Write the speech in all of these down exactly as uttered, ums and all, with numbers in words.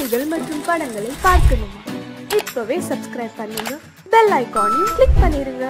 செய்திகள் மற்றும் படங்களை பார்க்கணுமா? இப்பவே சப்ஸ்கிரைப் பண்ணுங்க, பெல் ஐகானையும் கிளிக் பண்ணிருங்க.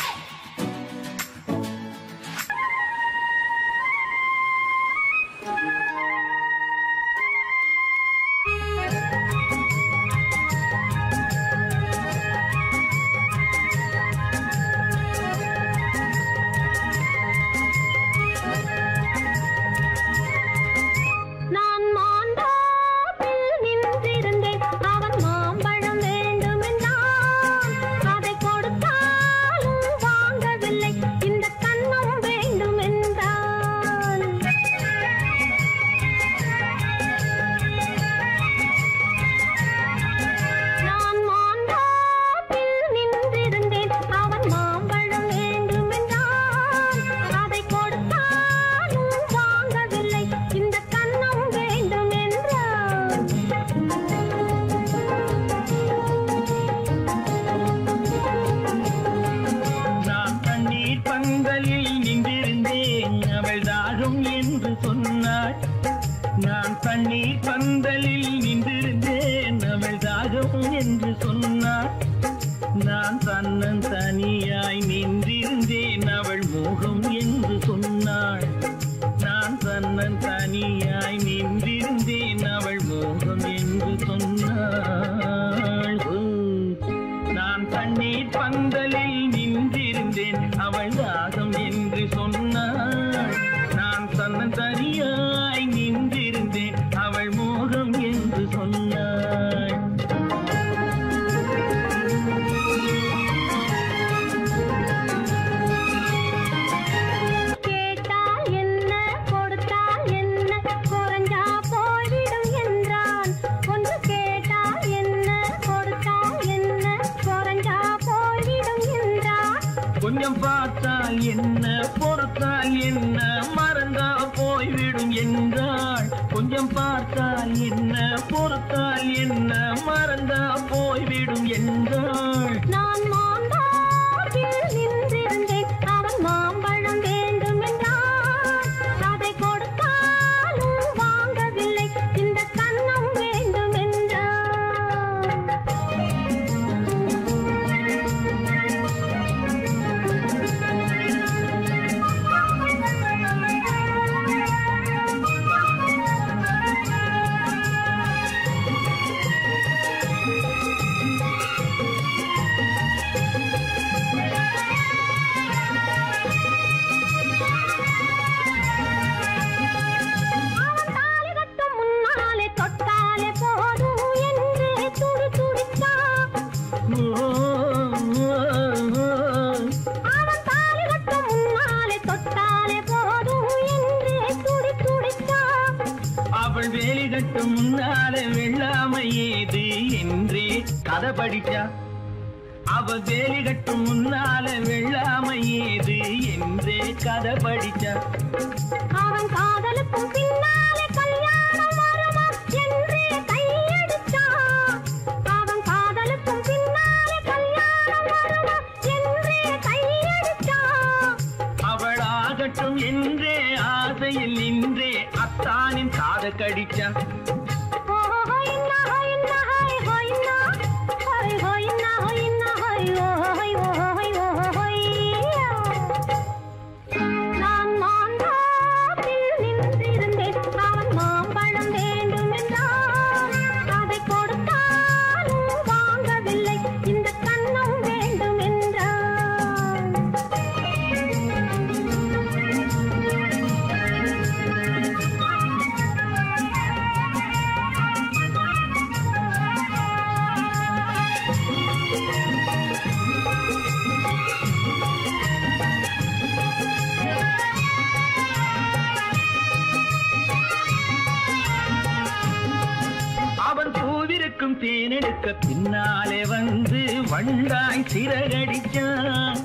நான் தண்ணீர் பந்தலில் நின்றிருந்தேன், அவள் தாகம் என்று சொன்னாள். நான் தன்னன் தனியாய் நின்றிருந்தேன், அவள் மோகம் என்று சொன்னாள். நான் தன்னன் தனியாய் நின்றிருந்தேன், அவள் மோகம் என்று சொன்னாள். நான் தண்ணீர் பந்தலில் நின்றிருந்தேன், அவள் தாகம் என்று சொன்னாள். நான் தன்னன் தனியாய் நின்றிருந்தேன், அவள் மோகம் என்று சொன்னாள். கேட்டால் என்ன கொடுத்தால் என்ன, குறைஞ்சா போய்விடும் என்றான். ஒன்று கேட்டால் என்ன கொடுத்தால் என்ன, குறைஞ்சா போய்விடும் என்றான். கொஞ்சம் பார்த்தால் என்ன பொறுத்தால் என்ன, மறந்தா போய்விடும் என்றாள். கொஞ்சம் பார்த்தால் என்ன பொறுத்தால் என்ன, மறந்தா போய்விடும் என்றாள். நான் மாம்பழத்தில் நின்றிருந்தேன், அவன் மாம்பழம் வேண்டும் என்றான். அதை கொடுத்தாலும் வாங்கவில்லை, இந்த கன்னம் வேண்டும் என்றான். அவள் வேலி கட்டும் முன்னாலே வெள்ளாமை ஏது என்றே கதை படிச்சா. அவள் வேலி கட்டும் முன்னாலே வெள்ளாமை ஏது என்றே கதை படிச்சா. அவன் காதலுக்கும் பின்னாலே கல்யாணம் வருமா என்றே கையடிச்சா. அவன் காதலுக்கும் பின்னாலே கல்யாணம் வருமா என்றே கையடிச்சா. அவள் ஆகட்டும் என்றே ஆசையில் நின்றே அத்தானின் காத கடிச்சா. நான் மாம்பழத்தில் நின்றிருந்தேன், அவன் மாம்பழம் வேண்டும் என்றான். அதை கொடுத்தாலும் வாங்கவில்லை, இந்த கன்னம் வேண்டும் என்றான். அவன் பூவிருக்கும் தேனெடுக்க பின்னாலே வந்து வண்டாய் சிறகடிச்சான்.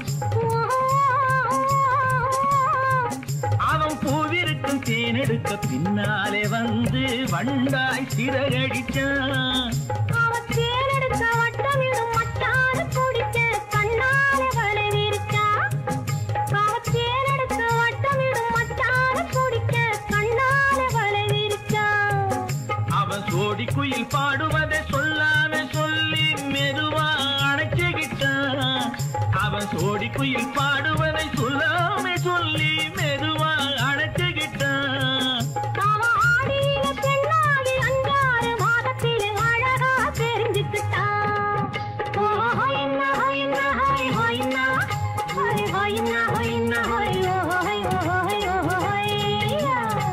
அவன் பூவிருக்கும் தேனெடுக்க பின்னாலே வந்து வண்டாய் சிறகடிச்சான். அவன் தேனெடுக்க வட்டமிடும் மட்டாறு குடிக்க கண்ணாலே வளை விரிச்சா. அவன் தேனெடுக்க வட்டமிடும் மட்டாறு குடிக்க கண்ணாலே வளை விரிச்சா. அவன் சோடி குயில் குயில் பாடுவதை சொல்லாம சொல்லி மெதுவா அணைச்சுக்கிட்டான். அவன் சோடி குயில் பாடுவதை சொல்லாம சொல்லி மெதுவா அணைச்சுக்கிட்டான். ஆடியில பெண்ணாகி அஞ்சாறு மாதத்திலே அழகா தெரிஞ்சுக்கிட்டான். ஹொய்னா ஹொய்னா ஹொய் ஹொய்னா ஹொய் ஹொய்னா ஹொய்னா ஹொய் ஹொய் ஹொய் ஹொய்யா.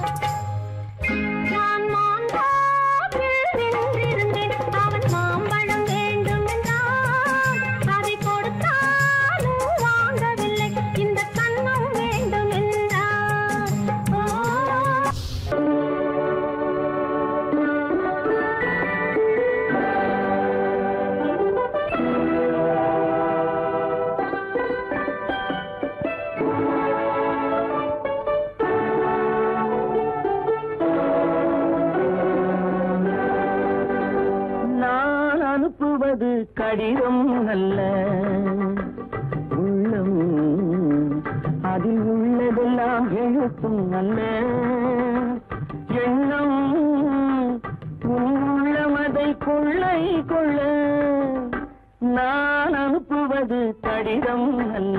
நான் மாந்தாப்பில் நின்றிருந்தேன். அவன் மாம்பழம் வேண்டும் என்றான். அதை கொடுத்தாலும் வாங்கவில்லை. இந்த கண்ணம் வேண்டும் என்றான். ஓ நான் அனுப்புவது கடிதம் அல்ல, உள்ளம் அதில் உள்ளதெல்லாம் எழுத்தும் அல்ல. எண்ணம் உன் உள்ளமதை கொள்ளை கொள்ள. நான் அனுப்புவது கடிதம் அல்ல,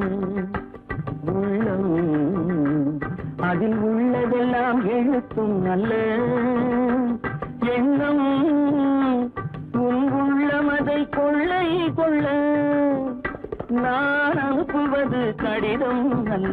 உள்ளம் அதில் உள்ளதெல்லாம் எழுத்தும் அல்ல. எண்ணம் உன் உள்ளமதை கொள்ளை கொள்ள. நான் அனுப்புவது கடிதம் அல்ல.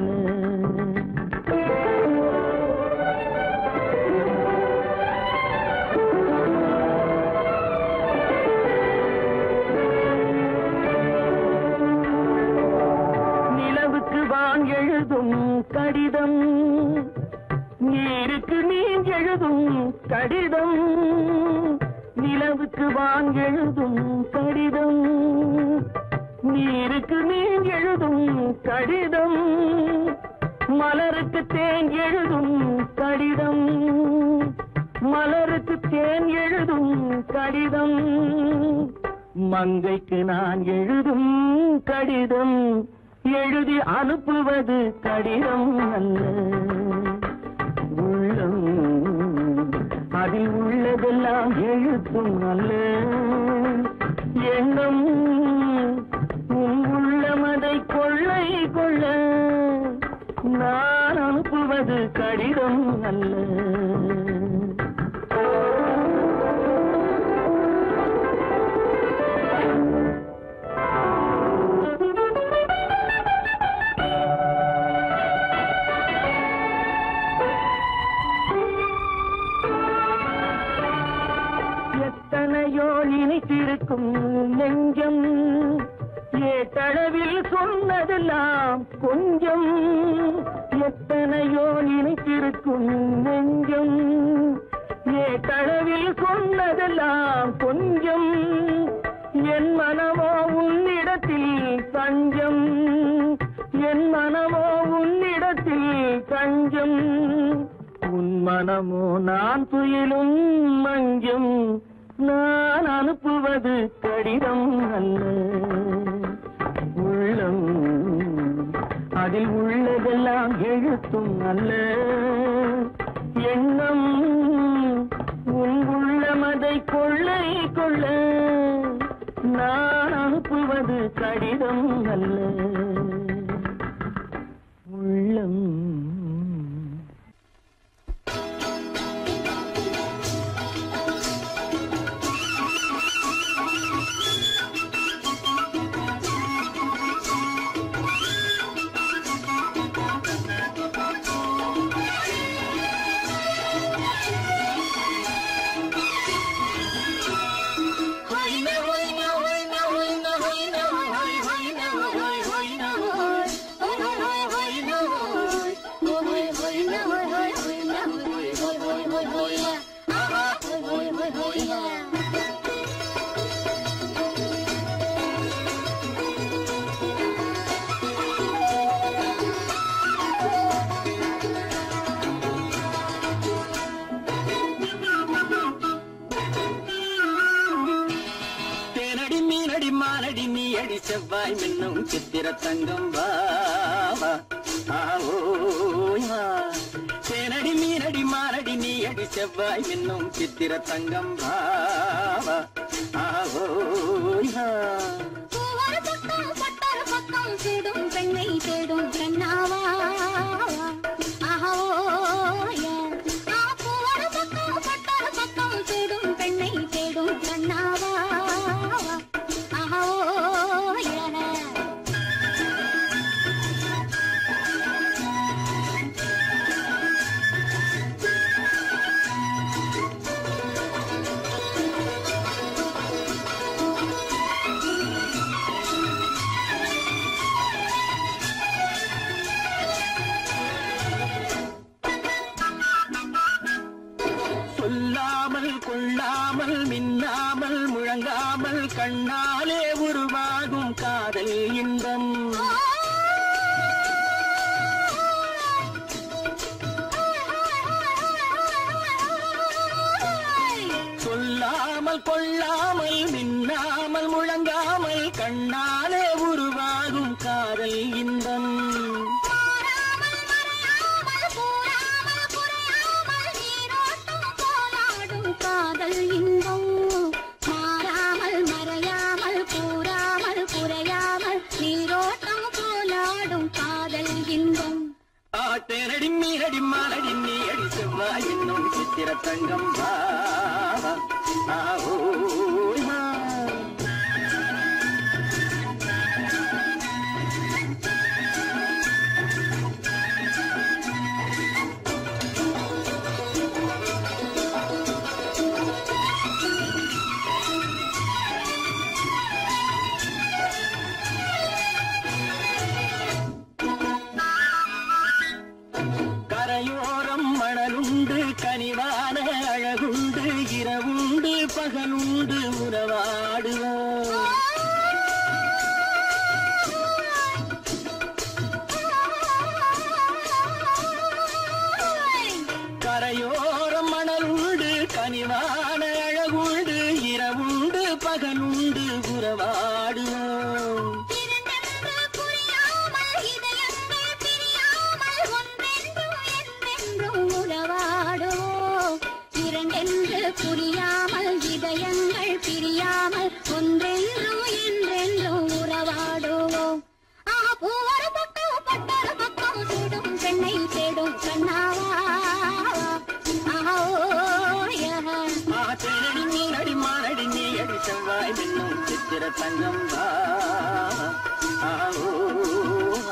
நிலவுக்கு வான் எழுதும் கடிதம், நீருக்கு நீர் எழுதும் கடிதம். நிலவுக்கு வான் எழுதும் கடிதம், நீருக்கு நீர் எழுதும் கடிதம். மலருக்கு தேன் எழுதும் கடிதம், மலருக்கு தேன் எழுதும் கடிதம். மங்கைக்கு நான் எழுதும் கடிதம், எழுதி அனுப்புவது கடிதம் அல்ல. உள்ளம் அதில் உள்ளதெல்லாம் எழுத்தும் அல்ல. எண்ணம் உன் உள்ளமதை கொள்ளை கொள்ள. நான் அனுப்புவது கடிதம் அல்ல. எத்தனையோ நினைத்திருக்கும் நெஞ்சம், ஏட்டளவில் சொன்னதெல்லாம் கொஞ்சம். எத்தனையோ நினைத்திருக்கும் நெஞ்சம், ஏட்டளவில் சொன்னதெல்லாம் கொஞ்சம். என் மனமோ உன்னிடத்தில் தஞ்சம், என் மனமோ உன்னிடத்தில் தஞ்சம். உன் மனமோ நான் துயிலும் மஞ்சம். நான் அனுப்புவது கடிதம் அல்ல. உள்ளம் அதில் உள்ளதெல்லாம் எழுத்தும் அல்ல. எண்ணம் உன் உள்ளமதை கொள்ளை கொள்ள. நான் அனுப்புவது கடிதம் அல்ல. உள்ளம் செவ்வாய் மின்னும் சித்திர தங்கம் வாவா. தேனடி மீனடி மாரடி நீ அடி செவ்வாய் மின்னும் சித்திர தங்கம் பாவா ஆவோயா பூவர பக்கம் பட்டர பக்கம் தேடும் பெண்ணை தேடும் கண்ணாவா ஆவோயா பூவர பக்கம் பட்டர பக்கம் தேடும் பெண்ணை தேடும் கண்ணாவா ஆவோயா சொல்லாமல் கொள்ளாமல் மின்னாமல் முழங்காமல் கண்ணாலே உருவாகும் காதல் இன்பம் சொல்லாமல் கொள்ளாமல் மின்னாமல் முழங்காமல் கண்ணாலே உருவாகும் காதல் இன்பம் காதல் இன்பம் மாறாமல் மறையாமல் கூறாமல் குறையாமல் நீரோட்டம் போலாடும் காதல் இன்பம் ஆட்டேனடி மீனடி மானடி நீ அடி செவ்வாய் என்னும் சித்திர தங்கம் பாவா ஆவோயா கரையோரம் மணலுண்டு கனிவான அழகுண்டு இரவுண்டு பகலுண்டு உறவாடுவோம் கரையோரம் மணலுண்டு கனிவான அழகுண்டு இரவுண்டு பகலுண்டு உறவாடுவோம் இரண்டென்று புரியாமல் இதயங்கள் பிரியாமல் ஒன்றென்றும் என்றென்றும் உறவாடுவோம் பூவர பக்கம் பட்டர பக்கம் தேடும் பெண்ணை தேடும் கண்ணாவா ஆட்டேனடி மீனடி மானடி நீ அடி செவ்வாய் மின்னும் சித்திர தங்கம் பாவா ஆவோயா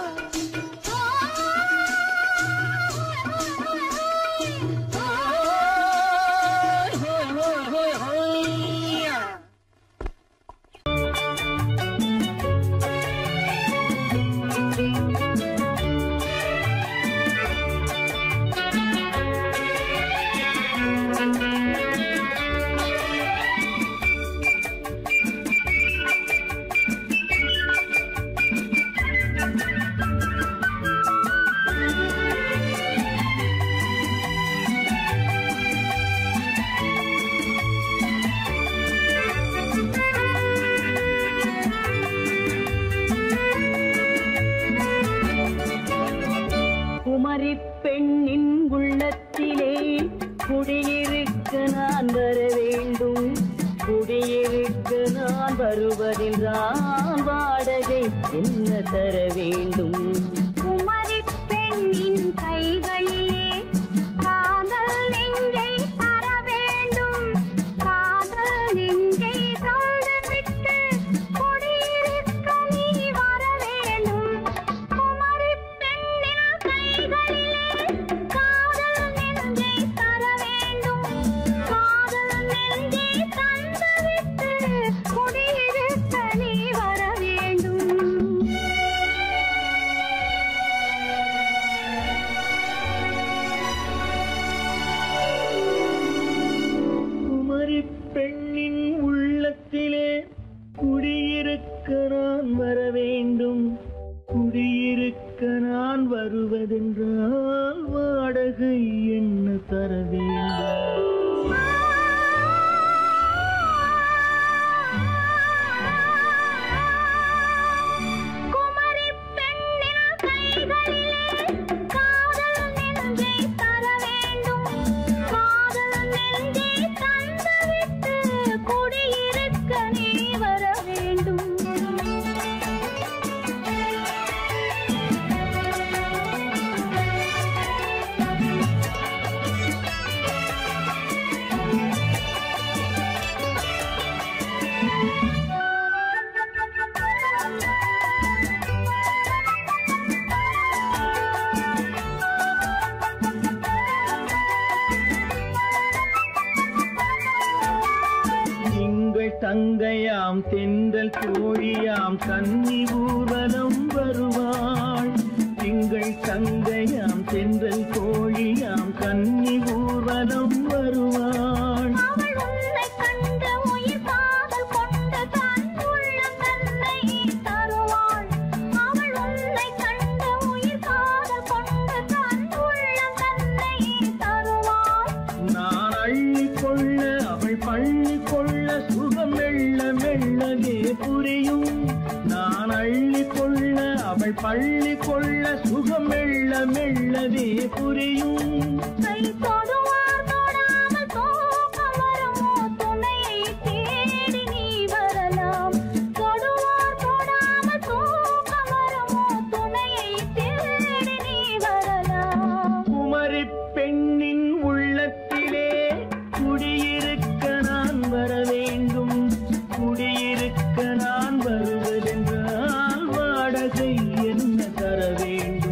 பெண்ணின் உள்ளத்திலே குடியிருக்க நான் வர வேண்டும் குடியிருக்க நான் வருவதென்றால் வாடகை என்ன தர வேண்டும் குமரி பெண்ணின் கைகளிலே காதல் நெஞ்சை தர வேண்டும் காதல் நெஞ்சை தந்துவிட்டு குடியிருக்க நீ வர வேண்டும் குமரி பெண்ணின் கைகளிலே காதல் நெஞ்சை தர வேண்டும் காதல் நெஞ்சை தந்துவிட்டு குடியிருக்க நீ வர வேண்டும் குமரி பெண்ணின் உள்ளத்திலே குடியிருக்க நான் வர வேண்டும் குடியிருக்க நான் வருவதென்றால் வாடகை என்ன தர வேண்டும் குமரி பெண்ணின் கைகளிலே காதல் நெஞ்சை தர வேண்டும் காதல் தங்கையாம் தென்றல் தோழியாம் கன்னி ஊர்வலம் வருவாள். திங்கள் தங்கையாம் தென்றல் தோழியாம் கன்னி ஊர்வலம் வருவாள். அவள் உன்னை கண்டு உயிர் காதல் கொண்டு தன் உள்ளம் தன்னை தருவாள். அவள் உன்னை கண்டு உயிர் காதல் கொண்டு தன் உள்ளம் தன்னை தருவாள். நான் அள்ளி கொள்ள அவள் பள்ளி கொள்ள சுகம் மெல்ல மெல்லவே புரியும். நான் அள்ளி கொள்ள அவள் பள்ளி கொள்ள சுகம் மெல்ல மெல்லவே புரியும். கை தொடுவார் தொடாமல் தூக்கம் வருமோ துணையை தேடி நீ வரலாம். தொடுவார் தொடாமல் தூக்கம் வருமோ துணையை தேடி நீ வரலாம். குமரி பெண்ணின் உள்ளத்திலே குடியிருக்க நான் வர வேண்டும். குடியிருக்க நான் வருவதென்றால் வாடகை என்ன தர வேண்டும்?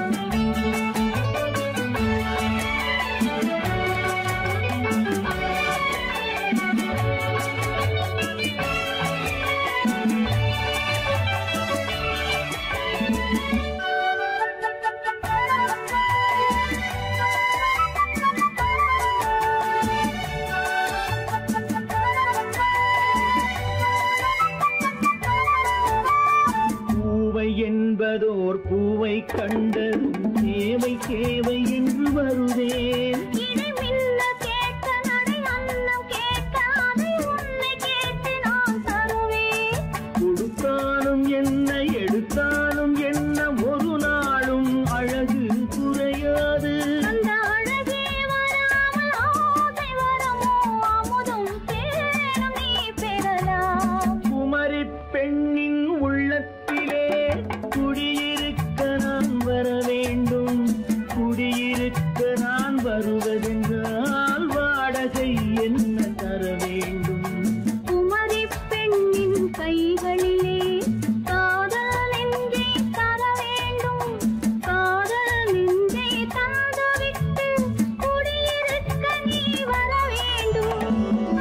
பூவை என்பதோர் பூவை கண்டதும் தேவை தேவை என்று வருவேன். இடி மின்ன கேட்க நடை அன்னம் கேட்க அதை உன்னை கேட்டு நான் தருவேன். கொடுத்தாலும் என்ன எடுத்தாலும் என்ன ஒரு நாளும் அழகு குறையாது. அந்த அழகே வராமல் ஆசை வரமோ அமுதும் தேனும் நீ பெறலாம். குமரி பெண்ணின் உள்ளத்திலே குடியிருக்க நான் வர வேண்டும். குடியிருக்க நான் வருவதென்றால் வாடகை என்ன தர வேண்டும்? குமரி பெண்ணின் கைகளிலே காதல் நெஞ்சை தர வேண்டும். காதல் நெஞ்சை தந்துவிட்டு குடியிருக்க நீ வர வேண்டும்.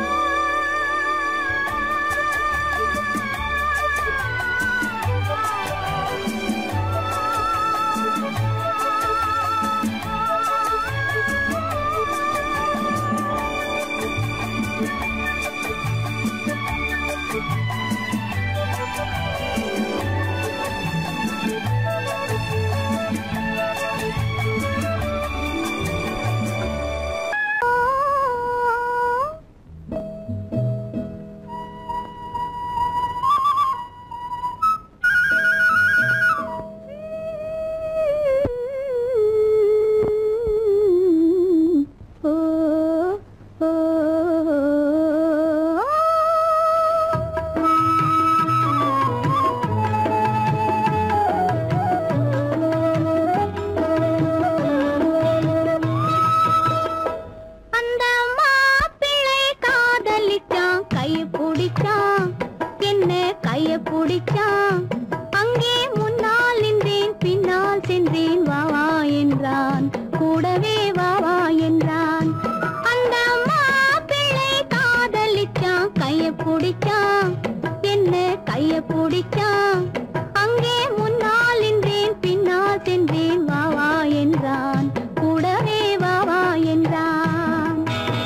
அந்த மாப்பிள்ளை காதலிச்சான் கைய பிடிச்சான் என்ன கைய பிடிச்சான். அங்கே முன்னால் நின்றேன் பின்னால் சென்றேன் வா வா என்றான் கூடவே வா வா என்றான். அந்த மாப்பிள்ளை காதலிச்சான் கைய பிடிச்சான் என்ன கைய பிடிச்சான். அங்கே முன்னால் நின்றேன் பின்னால் சென்றேன் வா வா என்றான் கூடவே வா வா என்றான்.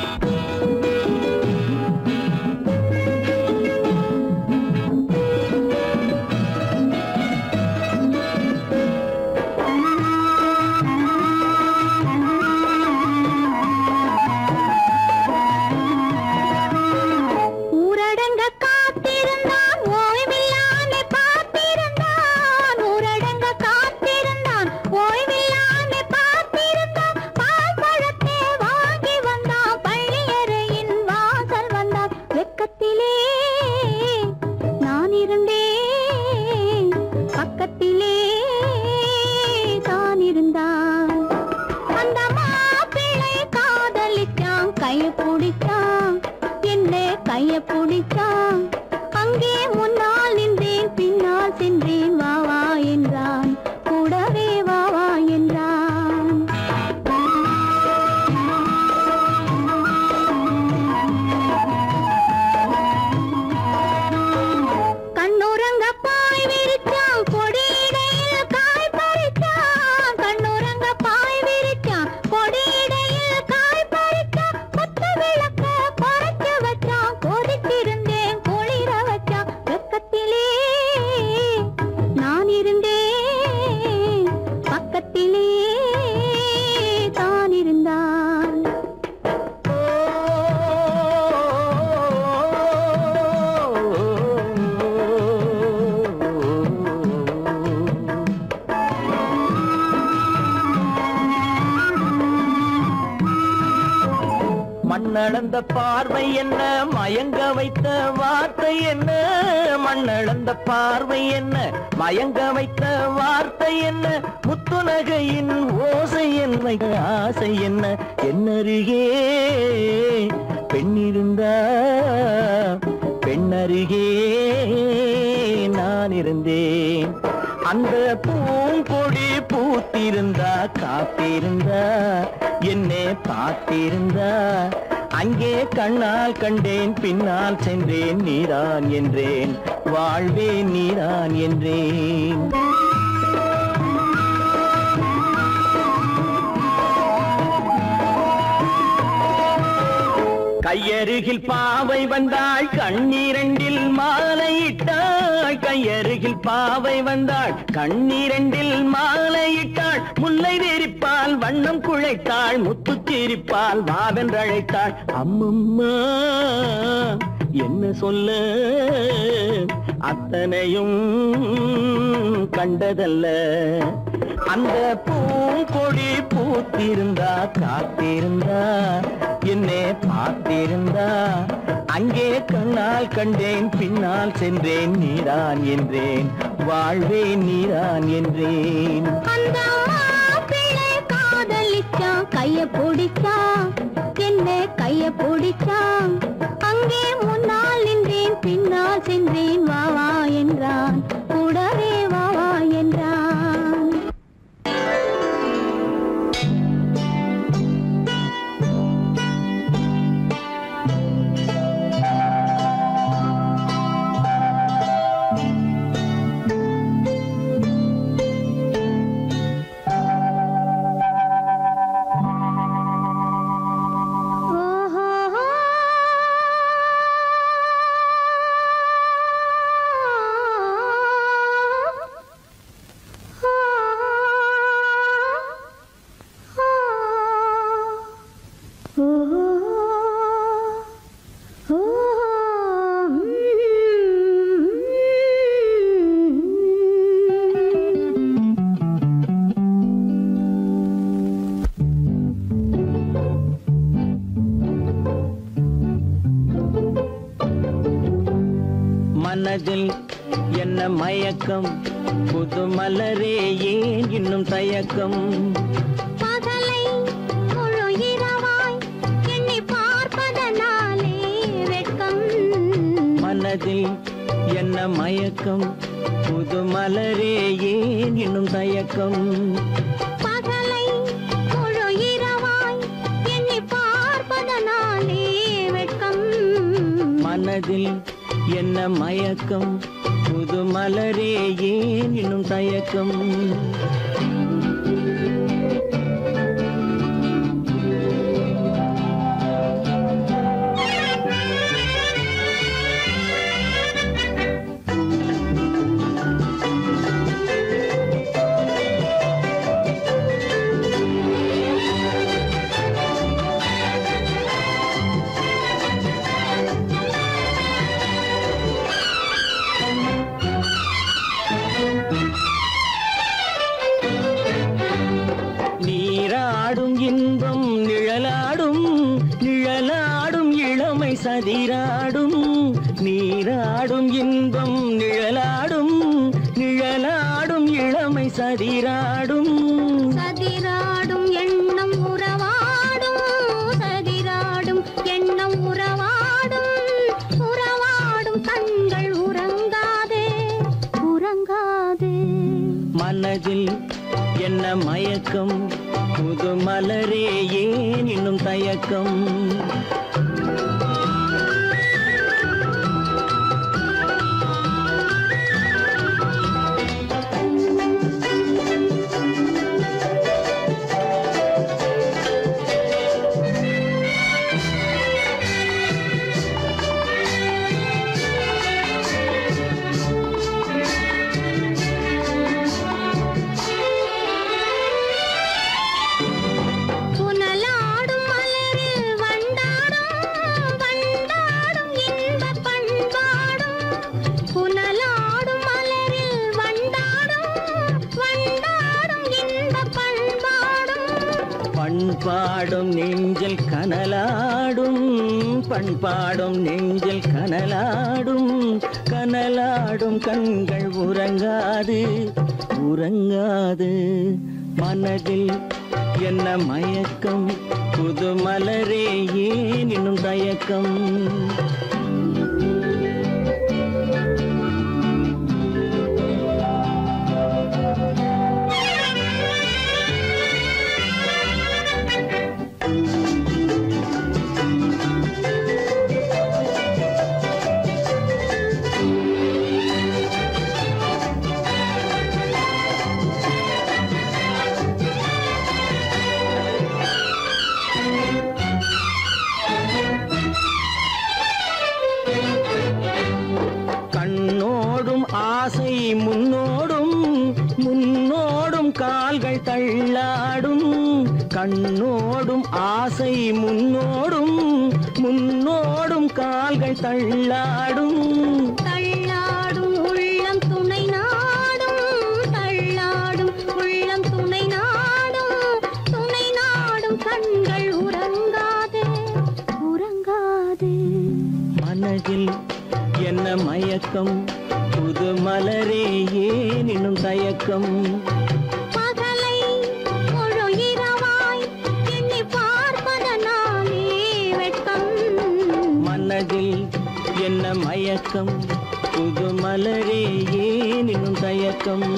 ஊரடங்க காத்திருந்தான் ஓய்வில்லாமே பார்த்திருந்தான். ஊரடங்க காத்திருந்தான் ஓய்வில்லாமே பார்த்திருந்தான். பால் பழத்தை வாங்கி வந்தான் பள்ளியறையின் வாசல் வந்தான். வெக்கத்திலே நான் இருந்தேன் பக்கத்திலே தான் இருந்தான். அந்த மாப்பிள்ளை காதலிச்சான் கைய பிடிச்சான் என்ன கைய பிடிச்சான். அங்கே முன்னால் நின்றேன் பின்னால் சென்றேன் வா வா என்றான் கூடவே வா வா என்றான். மண்ணளந்த பார்வை என்ன, மயங்க வைத்த வார்த்தை என்ன, மண்ணளந்த பார்வை என்ன, மயங்க வைத்த வார்த்தை என்ன, முத்துநகையின் ஓசை என்ன, ஆசை என்ன, என்னருகே பெண்ணிருந்தா பெண்ணருகே நான் இருந்தேன். அந்த பூங்கொடி பூத்திருந்தா காத்திருந்தா என்னை பார்த்திருந்தா அங்கே கண்ணால் கண்டேன் பின்னால் சென்றேன் நீதான் என்றேன் வாழ்வே நீதான் என்றேன். கையருகில் பாவை வந்தாள் கண்ணீரண்டில் மாலையிட்டாள், கையருகில் பாவை வந்தாள் கண்ணீரண்டில் மாலையிட்டாள், முல்லை வெறிப்பால் வண்ணம் குழைத்தாள், முத்து சிரிப்பால் வாவென்றழைத்தாள். அம்மம்மா என்ன சொல்ல அத்தனையும் கண்டதல்ல, அந்த பூங்கொடி பூத்திருந்தா காத்திருந்தா என்னை பார்த்திருந்தா அங்கே கண்ணால் கண்டேன் பின்னால் சென்றேன் நீதான் என்றேன் வாழ்வே நீதான் என்றேன். அந்த மாப்பிள்ளை காதலிச்சா கைய பிடிச்சா என்ன கைய பிடிச்சா அங்கே முன்னால் நின்றேன் பின்னால் சென்றேன் வா வா என்றான் கூடவே வா வா என்றான். மனதில் என்ன மயக்கம் புது மலரே ஏன் இன்னும் தயக்கம், பகலை முழு இரவாய் எண்ணி பார்ப்பதனாலே வெட்கம். மனதில் என்ன மயக்கம் புது மலரே ஏன் இன்னும் தயக்கம், பகலை முழு இரவாய் எண்ணி பார்ப்பதனாலே வெட்கம். மனதில் என்ன மயக்கம் புது மலரே ஏன் இன்னும் தயக்கம். சதிராடும் நீராடும் இன்பம் நிழலாடும் நிழலாடும் இளமை சதிராடும் சதிராடும் எண்ணம் உறவாடும் சதிராடும் எண்ணம் உறவாடும் உறவாடும் கண்கள் உறங்காதே உறங்காதே. மனதில் என்ன மயக்கம் புது மலரே ஏன் இன்னும் தயக்கம். புனலாடும் மலரில் வண்டாடும் பண்பாடும் நெஞ்சில் கனலாடும் பண்பாடும் நெஞ்சில் கனலாடும் கனலாடும் கண்கள் உறங்காது உறங்காது மனதில் என்ன மயக்கம் புது மலரே ஏன் இன்னும் தயக்கம் ஆசை முன்னோடும் முன்னோடும் கால்கள் தள்ளாடும் கண்ணோடும் ஆசை முன்னோடும் முன்னோடும் கால்கள் தள்ளாடும் தள்ளாடும் உள்ளம் துணை நாடும் தள்ளாடும் உள்ளம் துணை நாடும் துணை நாடும் கண்கள் உறங்காது உறங்காது மனதில் என்ன மயக்கம் புது மலரே ஏன் இன்னும் தயக்கம் பகலை முழு இரவாய் எண்ணி பார்ப்பதனாலே வெட்கம் மனதில் என்ன மயக்கம் புது மலரே ஏன் இன்னும் தயக்கம்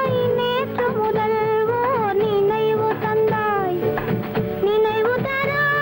நினைவு தராய்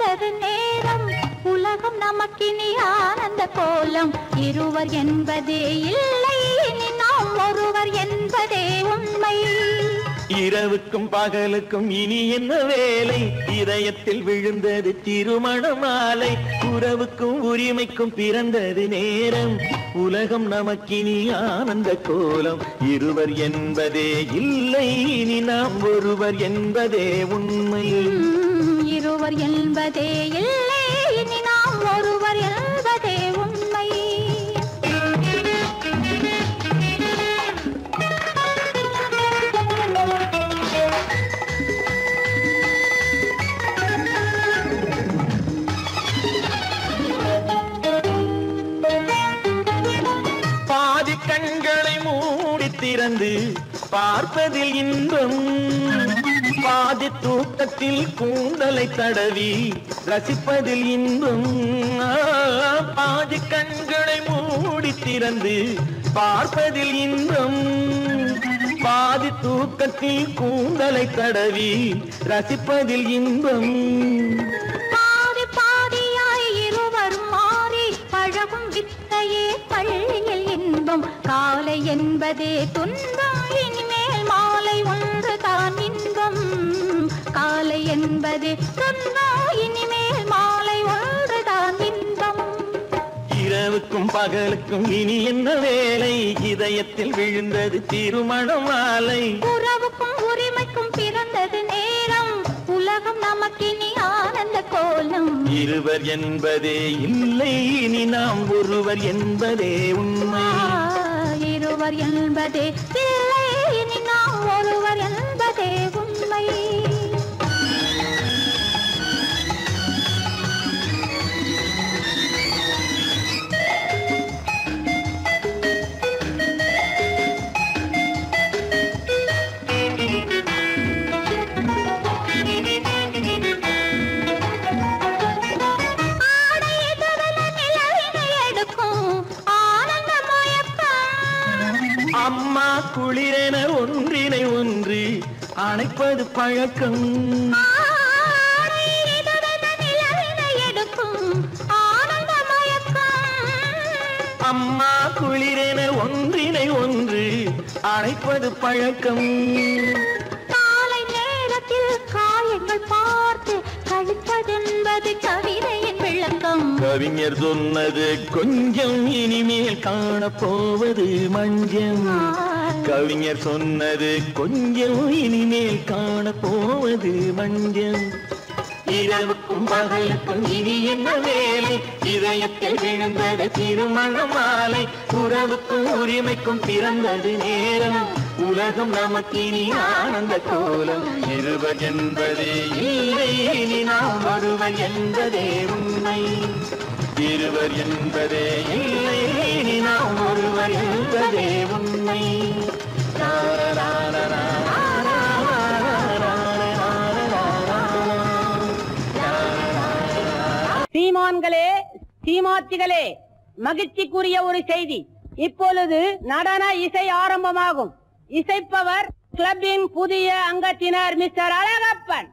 பிறந்தது நேரம் உலகம் நமக்கினி ஆனந்த கோலம் இருவர் என்பதே இல்லை இனி நாம் ஒருவர் என்பதே உண்மை இரவுக்கும் பகலுக்கும் இனி என்ன வேலை இதயத்தில் விழுந்தது திருமண மாலை உறவுக்கும் உரிமைக்கும் பிறந்தது நேரம் உலகம் நமக்கினி ஆனந்த கோலம் இருவர் என்பதே இல்லை இனி நாம் ஒருவர் என்பதே உண்மை இருவர் என்பதே இல்லை இனி நாம் ஒருவர் என்பதே உண்மை கண்களை மூடி திறந்து பார்ப்பதில் இன்பம் பாதி தூக்கத்தில் கூந்தலை தடவி ரசிப்பதில் இன்பம் பாதி கண்களை மூடி திறந்து பார்ப்பதில் இன்பம் பாதி தூக்கத்தில் கூந்தலை தடவி ரசிப்பதில் இன்பம் பாதி பாதியாய் இருவர் மாறி பழகும் வித்தையே பள்ளியில் இன்பம் காலை என்பதே துன்பம் இனிமேல் மாலை ஒன்று தான் இன்பம் காலை என்பதே துன்பம் இனிமேல் மாலை ஒன்று தான் இன்பம் இரவுக்கும் பகலுக்கும் இனி என்ன வேலை இதயத்தில் விழுந்தது திருமண மாலை உறவுக்கும் உரிமைக்கும் பிறந்தது நேரம் உலகம் நமக்கினி ஆனந்த கோலம் இருவர் என்பதே இல்லை இனி நாம் ஒருவர் என்பதே உண்மை இருவர் என்பதே இல்லை இனி நாம் ஒருவர் என்பதே உண்மை அம்மா குளிரென ஒன்றினை ஒன்று அணைப்பது பழக்கம் அம்மா குளிரென ஒன்றினை ஒன்று அணைப்பது பழக்கம் காலை நேரத்தில் காயங்கள் பார்த்து கழிப்பதென்பது கவிதையின் விளக்கம் கவிஞர் சொன்னது கொஞ்சம் இனிமேல் காணப்போவது மஞ்சம் கவிஞர் சொன்னது கொஞ்சம் இனிமேல் காணப்போவது மஞ்சம் இரவுக்கும் பகலுக்கும் இனி என்ன வேலை இதயத்தில் விழுந்தது திருமண மாலை உறவுக்கும் உரிமைக்கும் பிறந்தது நேரம் உலகம் நமக்கினி ஆனந்த கோலம் இருவர் என்பதே இல்லை இனி நாம் ஒருவர் என்பதே உண்மை இருவர் என்பதே இல்லை இனி நாம் ஒருவர் என்பதே உண்மை சீமான்களே சீமாத்திகளே மகிழ்ச்சிக்குரிய ஒரு செய்தி இப்பொழுது நடன இசை ஆரம்பமாகும் இசைப்பவர் கிளப்பின் புதிய அங்கத்தினர் மிஸ்டர் அழகப்பன்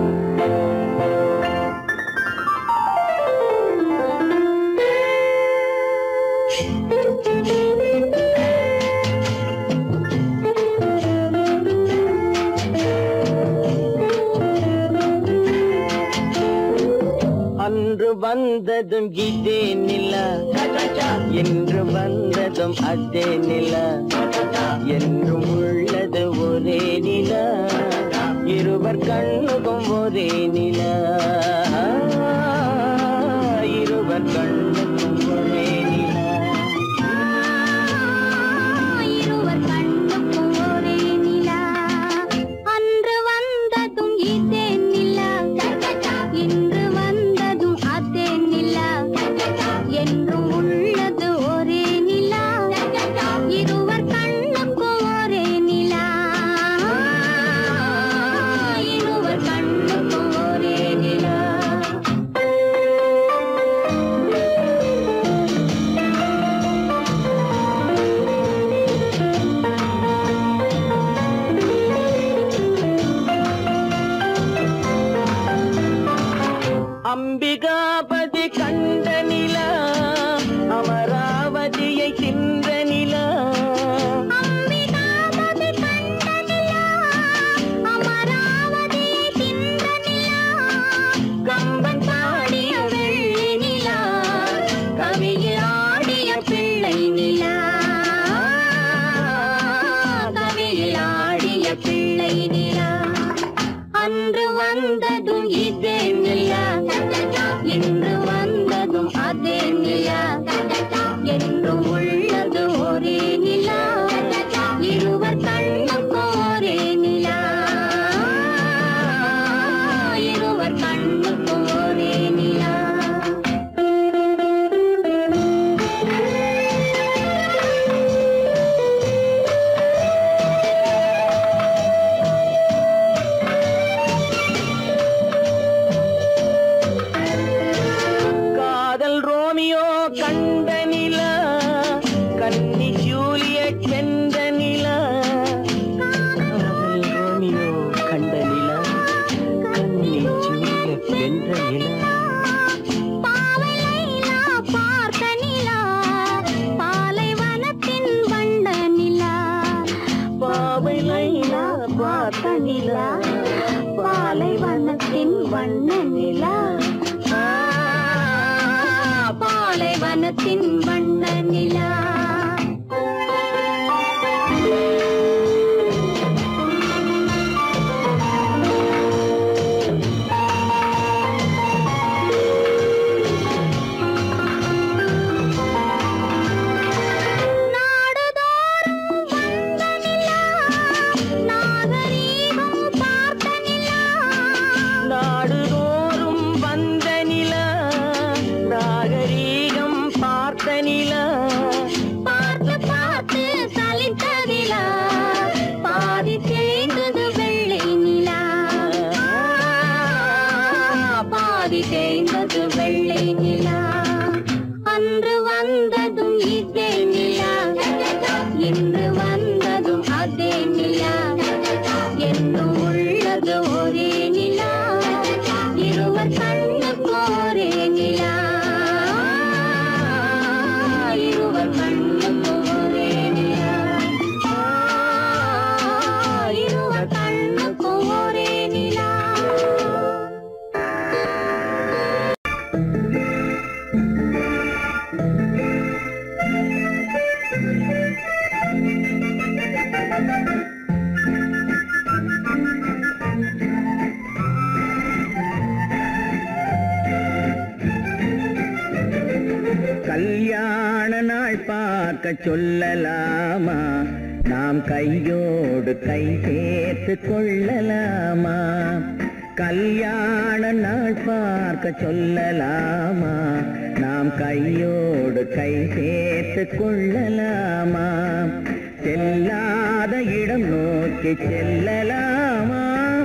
அன்று வந்ததும் இதே நிலா என்று வந்ததும் அதே நிலா என்றும் உள்ளது ஒரே நிலா இருவர் கண்ணுக்கும் ஒரே நிலா இருவர் கண்ணுக்கும் ஒரே நிலா இருவர் கண்ணுக்கும் ஒரே நிலா அன்று வந்ததும் இதே நிலா இன்று வந்ததும் அதே நிலா என்றும் உள்ளது ஒரே நிலா இருவர் கண்ணுக்கும் ஒரே நிலா இருவர் கண்ணுக்கும் ஒரே நிலா ரோமியோ கண்ட நிலா கன்னி ஜூலியட் வென்ற நிலா காதல் ரோமியோ கண்ட நிலா கன்னி ஜூலியட் வென்ற நிலா நிலா பாலைவனத்தின் வண்ண நிலா பாலைவனத்தின் வண்ண நிலா கல்யாண நாள் பார்க்க சொல்லலாமா நாம் கையோடு கை சேர்த்து கொள்ளலாமா கல்யாண நாள் பார்க்க சொல்லலாமா நாம் கையோடு கை சேர்த்து கொள்ளலாமா செல்லாத இடம் நோக்கி செல்லலாமா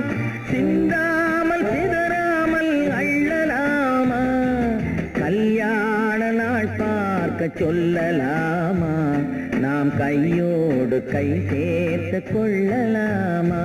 சிந்தாமல் சிதறாமல் அள்ளலாமா கல்யாண நாள் பார்க்க சொல்லலாமா நாம் கையோடு கை சேர்த்து கொள்ளலாமா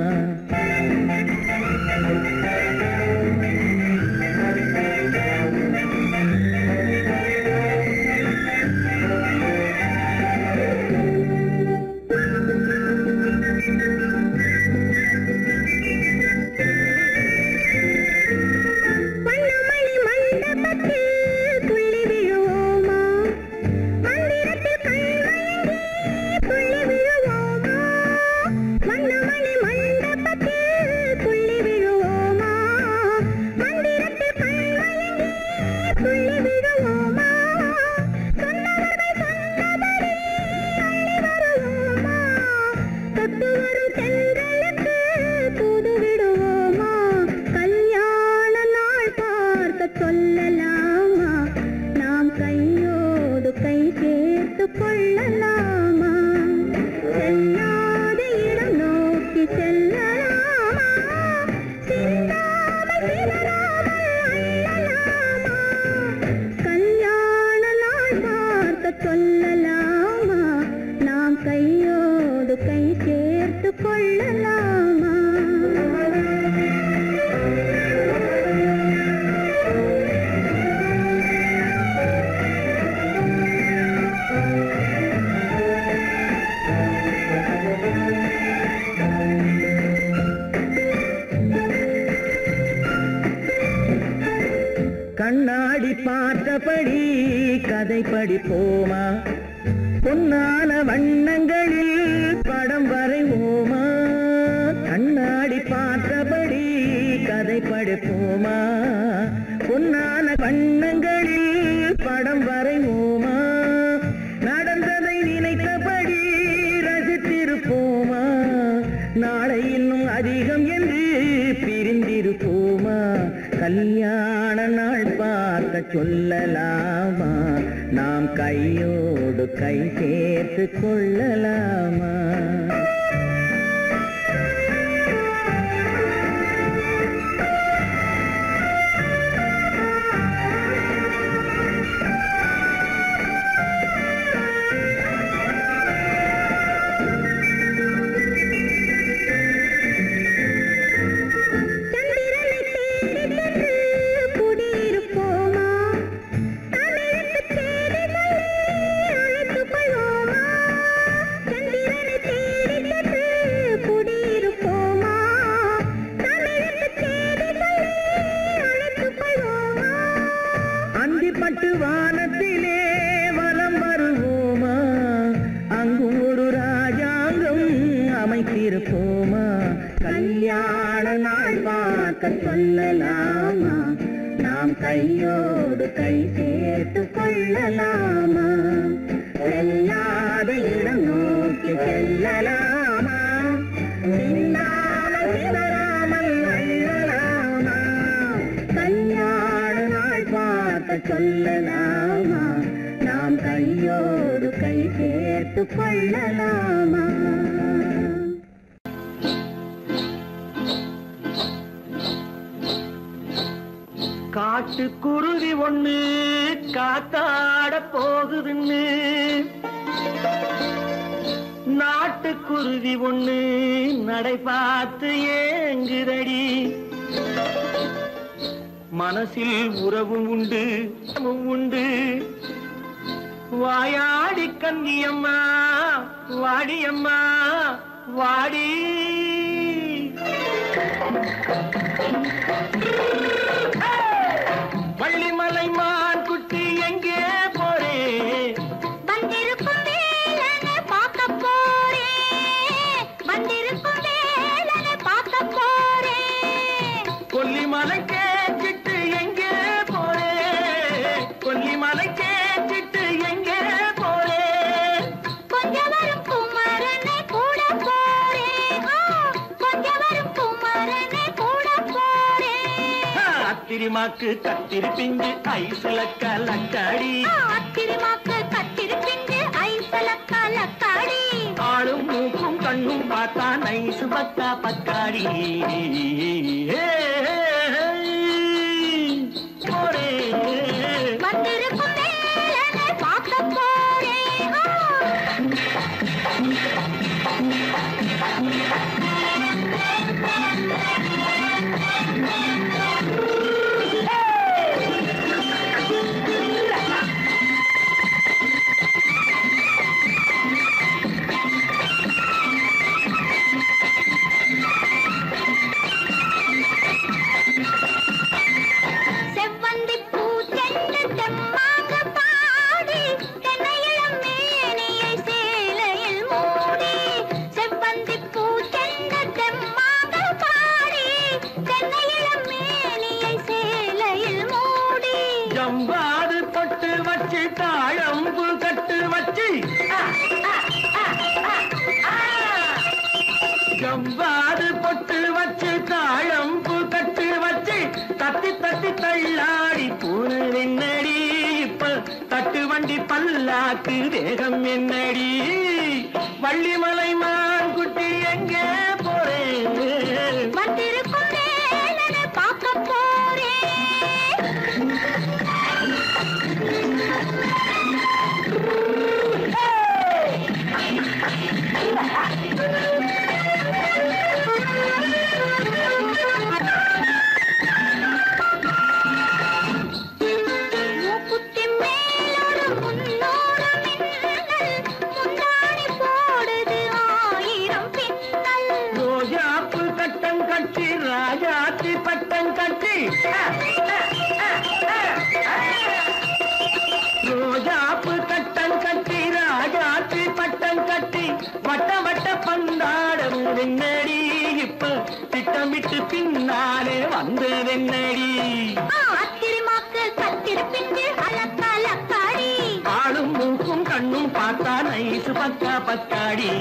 கண்ணாடி பார்த்தபடி கதை படிப்போமா பொன்னான வண்ணங்களில் படம் வரைவோமா கண்ணாடி பார்த்தபடி கதை படிப்போமா பொன்னான வண்ணங்களில் படம் வரைவோமா நடந்ததை நினைத்தபடி ரசித்திருப்போமா நாளை இன்னும் அதிகம் என்று பிரிந்திருப்போமா கல்யாண நாள் பார்க்க சொல்லலாமா நாம் கையோடு கை சேர்த்து கொள்ளலாமா பட்டு வானத்திலே வலம் வருவோமா, அங்கும் ஒரு ராஜாங்கம் அமைத்திருப்போமா, கல்யாண நாள் பார்க்க சொல்லலாமா, நாம் கையோடு கை சேர்த்து கொள்ளலாமா, செல்லாத இடம் நோக்கி செல்லலாமா, சிந்தாமல் சிதறாமல் அள்ளலாமா, கல்யாண நாள் பார்க்க சொல்லலாமா, நாம் கையோடு கை சேர்த்து கொள்ளலாமா. காட்டுக்குருவி ஒண்ணு காத்தாட போகுதுன்னு, நாட்டுக்குருவி ஒண்ணு நடை பார்த்து ஏங்குதடி, மனசில் உறவும் உண்டு உண்டு, வாயாடி கன்னியம்மா வாடியம்மா வாடி. வள்ளிமலை மான் குட்டி எங்கே போறே, வந்திருக்கும் வேலனை பார்க்க போறேன், வந்திருக்கும் வேலனை பார்க்க போறேன். கொல்லிமலை கேட்டுட்டு எங்கே போறே, கொல்லிமலை கேட்டுட்டு எங்கே போறே, கொஞ்சம் வரும் குமரனை கூட போறேன், கொஞ்சம் வரும் குமரனை கூட போறேன். அத்திரிமாக்கு கத்திரி பிஞ்சு ஐசுல கலக்காடி, அத்திரிமாக்கு கத்திரி பிஞ்சு ஐசல கலக்காடி, ஆளும் மூக்கும் கண்ணும் பார்த்தா நைசு பக்கா பக்காடி. போரே வந்திருக்கும் வேலனை பார்க்க போறேன். செவ்வந்தி பூ செண்டு தெம்மாக பாடி, தென்னையிளம் மேனியை சேலையில் மூடி, செவ்வந்தி பூ செண்டு தெம்மாக பாடி, தென்னையிளம் மேனியை சேலையில் மூடி, ஜம்பாது பொட்டு வச்சு தாழம்பு கட்டு வச்சு, ஜம்பாது பொட்டு வச்சு தாழம்பு கட்டு வச்சு, தத்தி தத்தி தள்ளாடி பூனு என்னடி, இப்ப தட்டு வண்டி பல்லாக்கு வேகம் என்னடி, வள்ளிமலை மான் குட்டி எங்கே போறேன், வந்திருக்கும் வேலனை பார்க்க போறேன். மூக்குத்தி மேலோடு முன்னோடு மின்னல், முந்தாணி போடுது ஆயிரம் பின்னல், ரோஜாப்பு கட்டம் கட்டி ராஜாத்தி பட்டம் கட்டி, ரோஜாப்பு கட்டம் கட்டி ராஜாத்தி பட்டம் கட்டி, வட்ட வட்ட பந்தாடம் என்னடி, இப்ப திட்டமிட்டு பின்னாலே வந்ததென்னடி, அத்திரிமாக்கு கத்திரி பிஞ்சு அலக்கலக்காடி, ஆளும் மூக்கும் கண்ணும் பார்த்தா நைசு பக்கா பக்காடி.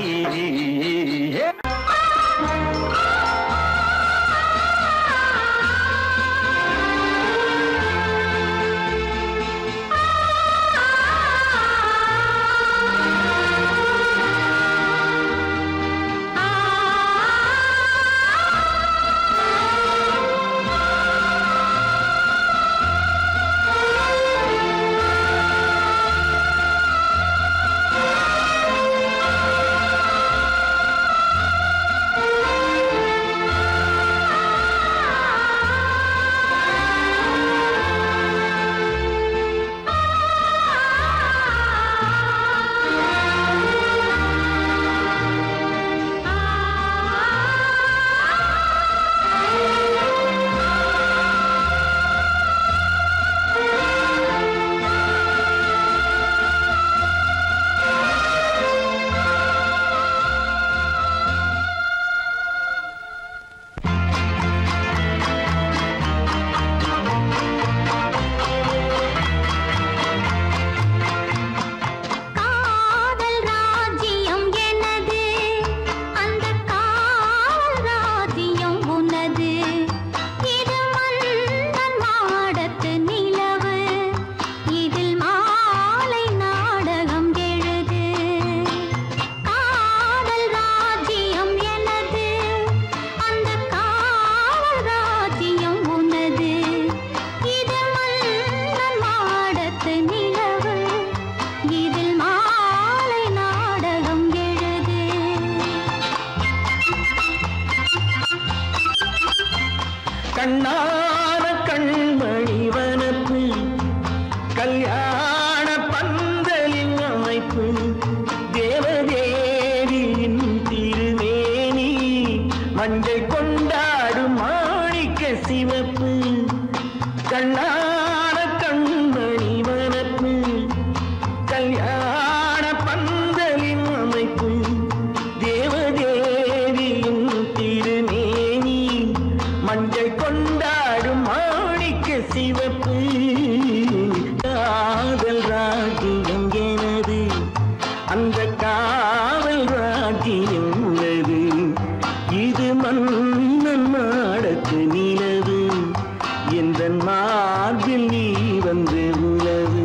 கல்யாண பந்தலின் அமைப்பு தேவதேவியின் திருமேனி மஞ்சள் கொண்டாடும் மாணிக்க சிவப்பு கண்ணான கண்மணி வனப்பு கல்யாண பந்தலின் அமைப்பு தேவதேவியின் திருமேனி மஞ்சள் கொண்டாடும் மாணிக்க சிவப்பு காதல் ராஜ்யம் எனது அந்த காவல் ராஜ்யம் உள்ளது இது மன்னன் மாடத்து நிலவு எந்த மார்பில் நீ வந்து உலவு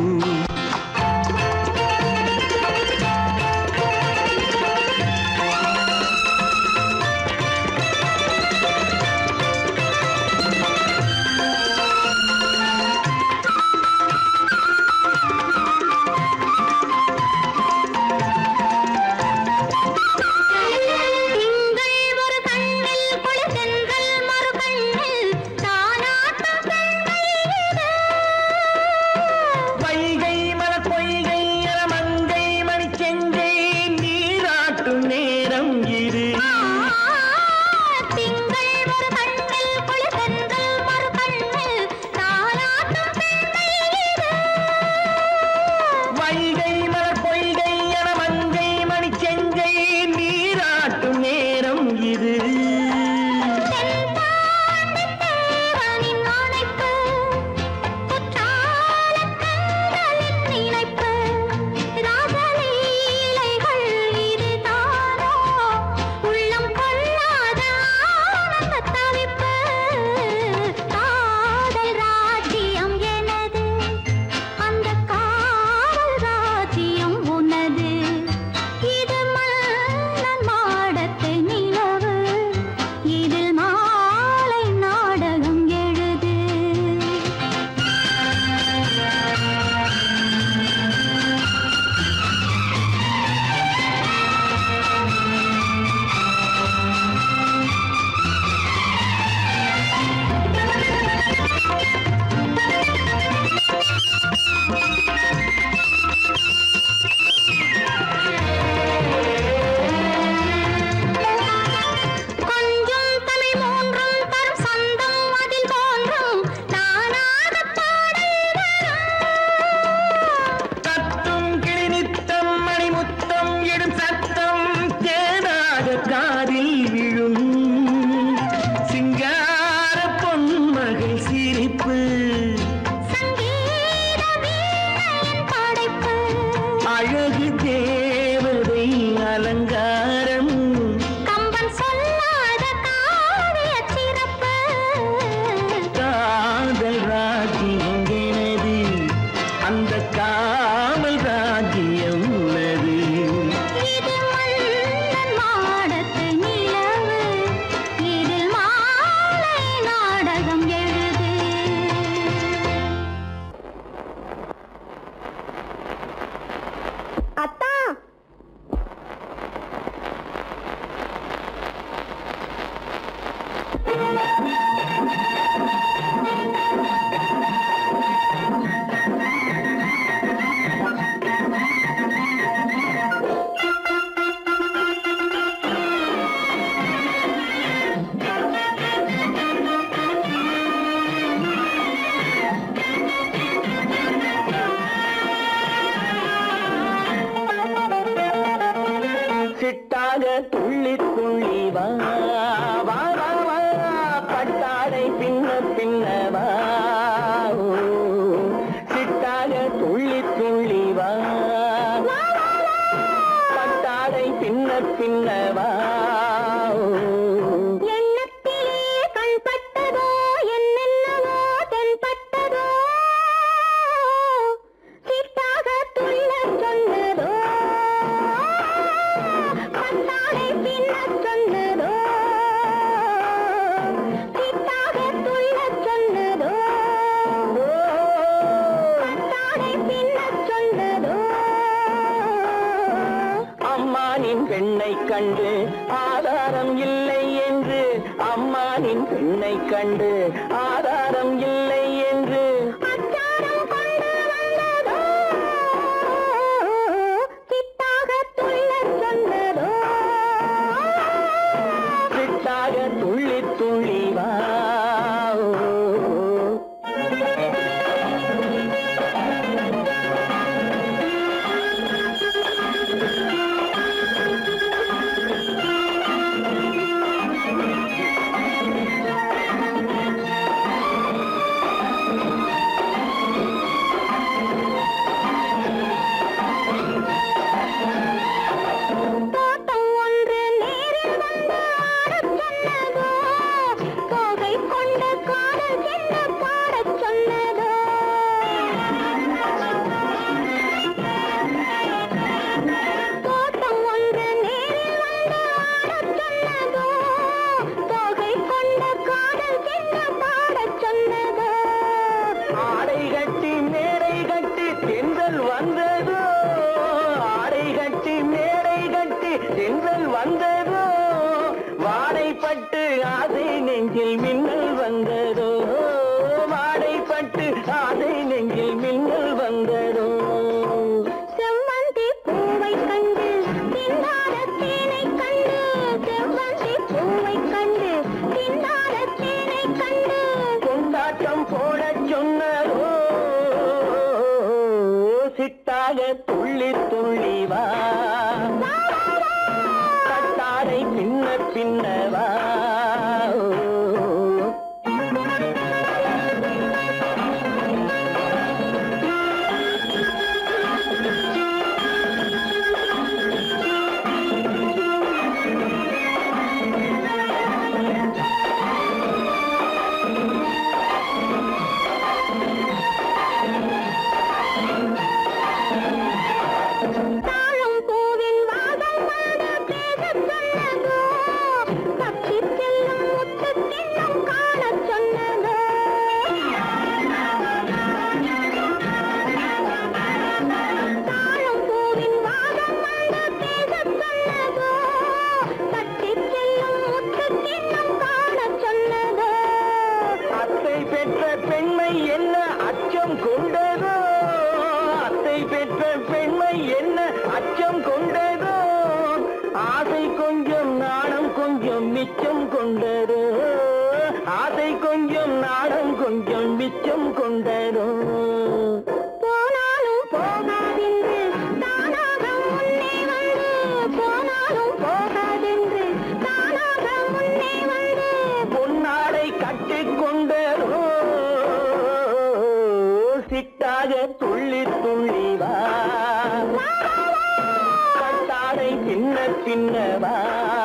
கண்டு ஆதாரம் இல்லை என்று அம்மானின் பெண்ணை கண்டு ஆதாரம் இல்லை என்று அச்சாரம் கொண்டு சிட்டாக துள்ளி துள்ளி வா கட்டாரை பின்ன பின்னவா மிச்சம் கொண்டரோ ஆசை கொஞ்சம் நாடம் கொஞ்சம் மிச்சம் கொண்டரோ போனாலும் போகாதென்று தானாக முன்னே வந்து போனாலும் போகாதென்று தானாக முன்னே வந்து பொன்னாடை கட்டிக்கொண்டரோ சிட்டாக துள்ளி துள்ளி வா கட்டாடை பின்ன பின்னவா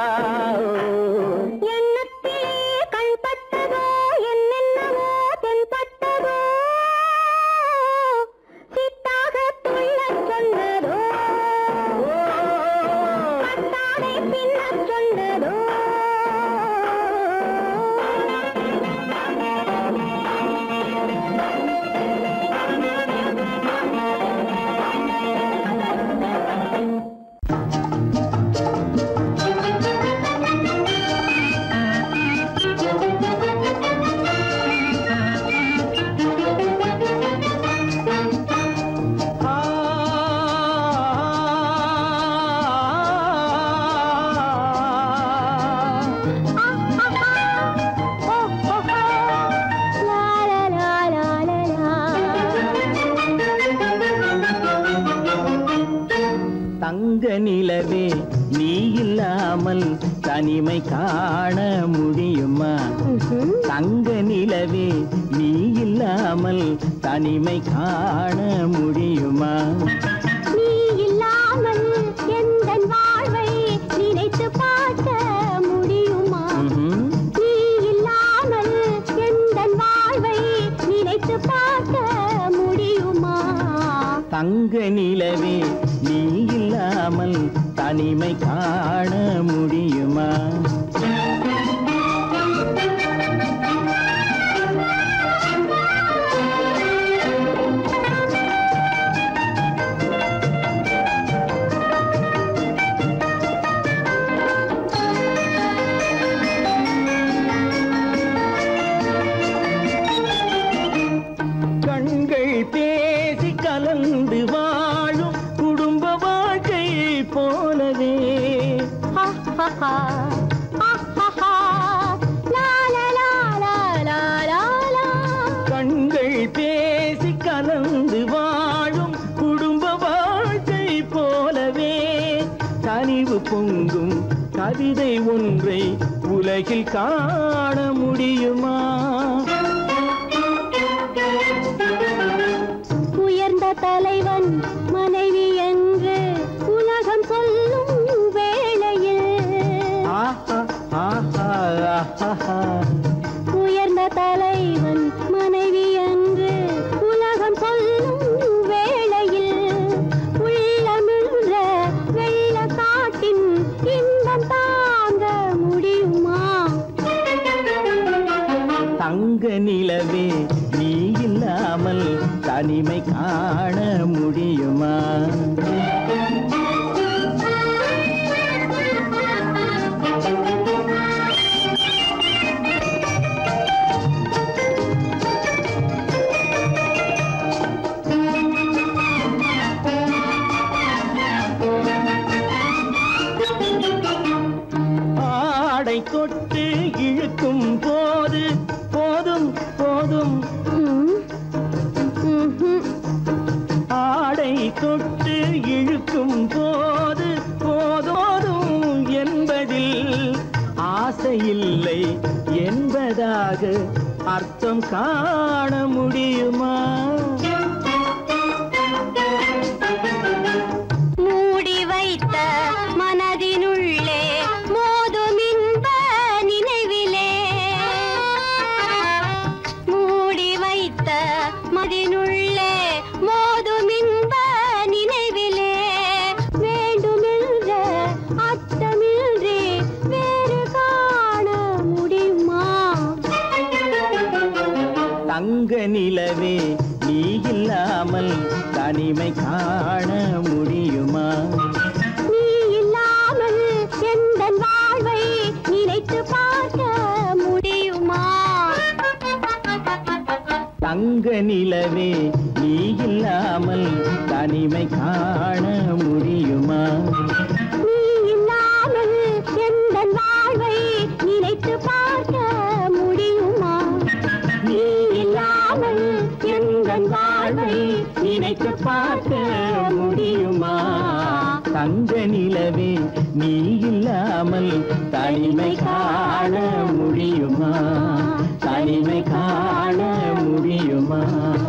நிலவே நீ இல்லாமல் தனிமை காண முடியுமா தங்க நிலவே நீ இல்லாமல் தனிமை காண முடியுமா நீ இல்லாமல் எந்தன் வாழ்வை நினைத்து பார்க்க முடியுமா நீ இல்லாமல் எந்தன் வாழ்வை நினைத்து பார்க்க முடியுமா தங்க நிலவே நீ இல்லாமல் தனிமை காண முடியுமா கண்கள் பேசி கலந்து வாழும் குடும்ப வாழ்க்கை போலவே கண்கள் பேசி கலந்து வாழும் குடும்ப வாழ்க்கை போலவே கனிவு பொங்கும் கவிதை ஒன்றை உலகில் காண முடியுமா உயர்ந்த தலைவன் மனைவி என்று உலகம் சொல்லும் வேளையில் உயர்ந்த தலைவன் மனைவி என்று உலகம் சொல்லும் வேளையில் உள்ளமிழ்ற வெள்ள காட்டின் இன்பம் தாங்க முடியுமா தங்க நிலவே நீ இல்லாமல் தனிமை காண முடியுமா ஆடை தொட்டு இழுக்கும் போது போதும் போதும் ஆடை தொட்டு இழுக்கும் போது போதோதும் என்பதில் ஆசையில்லை என்பதாக அர்த்தம் காண முடியுமா? மூடி வைத்த மனதினுள்ளே மோதும் இன்ப நினைவிலே, மூடி வைத்த மனதினுள்ளே மோதும் இன்ப நினைவிலே, வேண்டுமென்ற அர்த்தமின்றி வேறு காண முடியுமா? தங்க நிலவே நீ இல்லாமல் தனிமை காண முடியுமா? நீ இல்லாமல் எந்தன் வாழ்வை நினைத்து பார்க்க முடியுமா? தங்க நிலவே நீ இல்லாமல் தனிமை காண முடியுமா? நீ இல்லாமல் எந்தன் வாழ்வை நினைத்து பார்க்க முடியுமா? நீ இல்லாமல் எந்தன் வாழ்வை நினைத்து பார்க்க முடியுமா? தங்க நிலவே நீ இல்லாமல் தனிமை காண முடியுமா? தனிமை காண முடியுமா?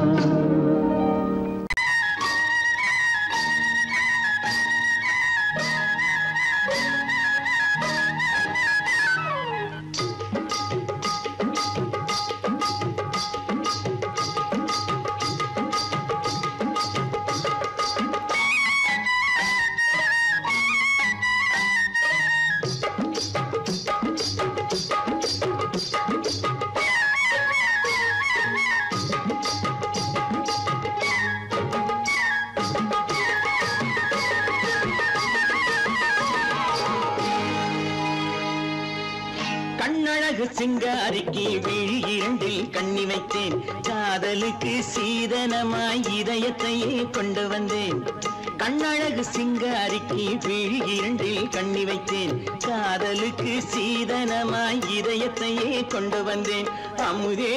கண்ணழகு சிங்காரிக்கு விழி இரண்டில் கண்ணி வைத்தேன், காதலுக்கு சீதனமாய் இதயத்தையே கொண்டு வந்தேன். கண்ணழகு சிங்காரிக்கு விழி இரண்டில் கண்ணி வைத்தேன், காதலுக்கு சீதனமாய் இதயத்தையே கொண்டு வந்தேன். அமுதே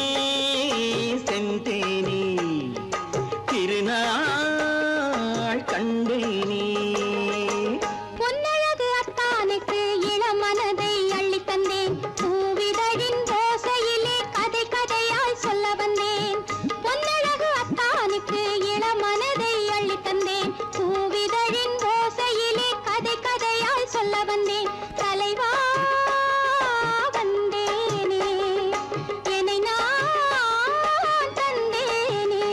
செந்தேனே திருநாள் கண்டேனே. பொன்னழகு அத்தானுக்கு இளமனதை அள்ளித் தந்தேன், பூவிதழின் ஓசையிலே கதை கதையாய் சொல்ல வந்தேன். பொன்னழகு அத்தானுக்கு இளமனதை அள்ளித் தந்தேன், பூவிதழின் ஓசையிலே கதை கதையாய் சொல்ல வந்தேன். தலைவா வந்தேனே, என்னை நான் தந்தேனே.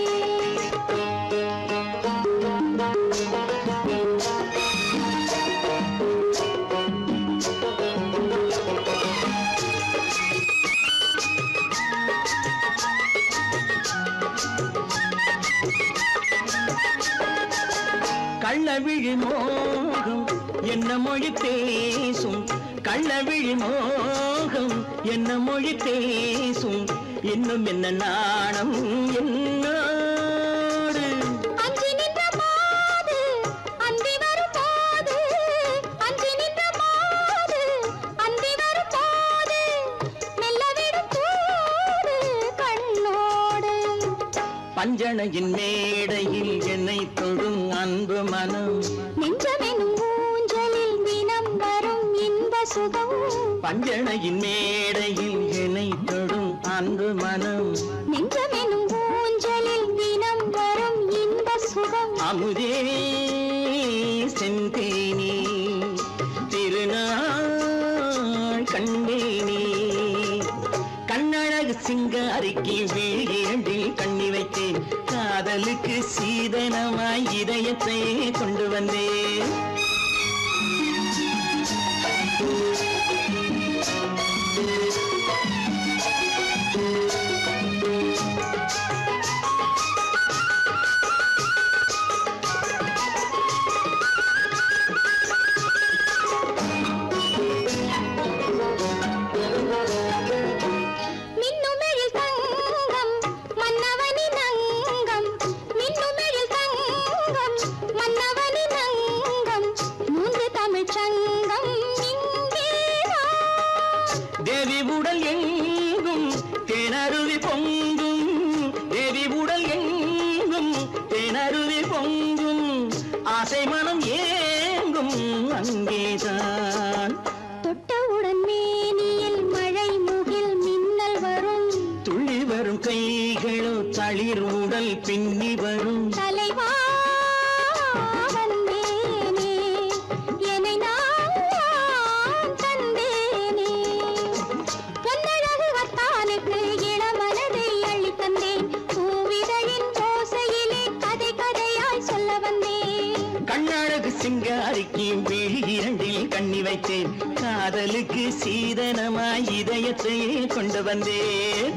கள்ளவிழி மோகம் என்ன மொழி பேசும், கள்ளவிழி மோகம் என்ன மொழி பேசும், இன்னும் என்ன நாணம் என்னோடு. அஞ்சி நின்ற மாது அந்தி வரும் போது, அஞ்சி நின்ற மாது அந்தி வரும் போது, மெல்ல விடும் போது கண்ணோடு. பஞ்சணையின் மேடையில் என்னை தொடும் அன்பு மனம், நெஞ்சமெனும் ஊஞ்சலில் தினம் வரும் இன்ப சுகம். பஞ்சணையின் மேடையில் என்னை தொடும் அன்பு மனம், நெஞ்சமெனும் ஊஞ்சலில் தினம் வரும் இன்ப சுகம். அமுதே செந்தேனே திருநாள் கண்டேனே. கண்ணழகு சிங்காரிக்கு விழி இரண்டில் கண்ணி வைத்தேன், காதலுக்கு சீதனமாய் இதயத்தை கொண்டு வந்தேன். மின்னுமெழில் தங்கம் மன்னவனின் அங்கம், மின்னுமெழில் தங்கம் மன்னவனின் அங்கம், மூன்று தமிழ்ச் சங்கம் இங்கேதான். தேவி உடல் எங்கும் தேனருவி பொங்கும், தேவி உடல் எங்கும் தேனருவி பொங்கும், ஆசை மனம் ஏங்கும் அங்கேதான். தொட்டவுடன் மேனியில் மழை முகில் மின்னல் வரும். துள்ளி வரும் கைகளோ தளிர் உடல் பின்னி வரும். தலைவா வந்தேனே என்னை நான் தந்தேனே. பொன்னழகு வத்தானுக்கு இளமனதை அள்ளி தந்தேன். பூவிதழின் ஓசையிலே கதை கதையாய் சொல்ல வந்தேன். கண்ணழகு சிங்காரிக்கு விழி இரண்டில் கண்ணி வைத்தேன். காதலுக்கு சீதனமாய் இதயத்தையே கொண்டு வந்தேன்.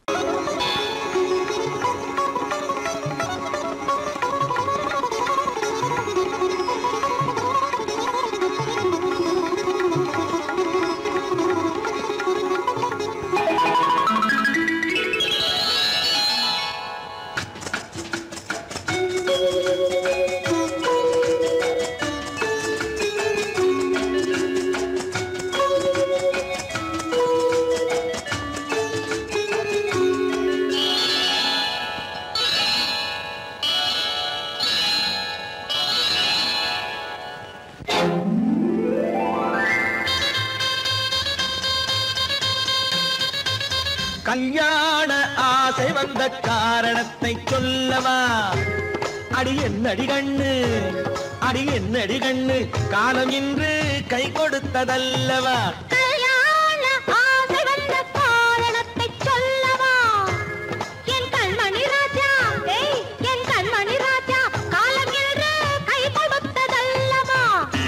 கல்யாண ஆசை வந்த காரணத்தை சொல்லவா? அடி என்னடி கண்ணு, அடி என்னடி கண்ணு, காலம் இன்று கை கொடுத்ததல்லவா? கல்யாண ஆசை வந்த காரணத்தை சொல்லவா? என் கண்மணி ராஜா, ஏய் என் கண்மணி ராஜா, காலம் இன்று கை கொடுத்ததல்லவா?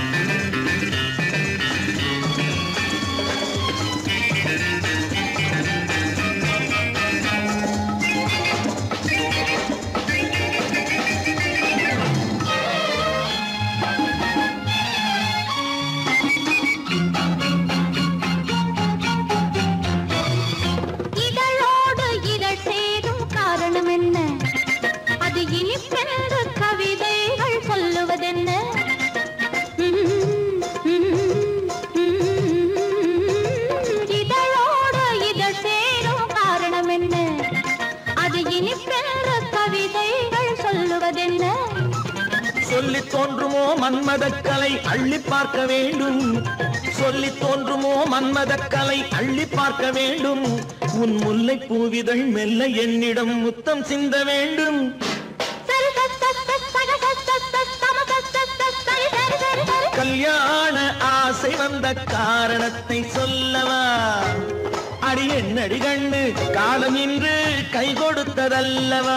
இதழோடு இதழ் சேரும் காரணம் என்ன? அது இனிப்பென்று கவிதைகள் சொல்லுவதென்ன? இதழோடு இதழ் சேரும் காரணம் என்ன? அது இனிப்பென்று கவிதைகள் சொல்லுவதென்ன? சொல்லி தோன்றுமோ மன்மதக்கலை அள்ளி பார்க்க வேண்டும். சொல்லி தோன்றுமோ மன்மதக்கலை அள்ளி பார்க்க வேண்டும். உன் முல்லை பூவிதழ் மெல்ல என்னிடம் முத்தம் சிந்த வேண்டும். கல்யாண ஆசை வந்த காரணத்தை சொல்லவா? அடி என்னடி கண்ணு, காலம் இன்று கை கொடுத்ததல்லவா?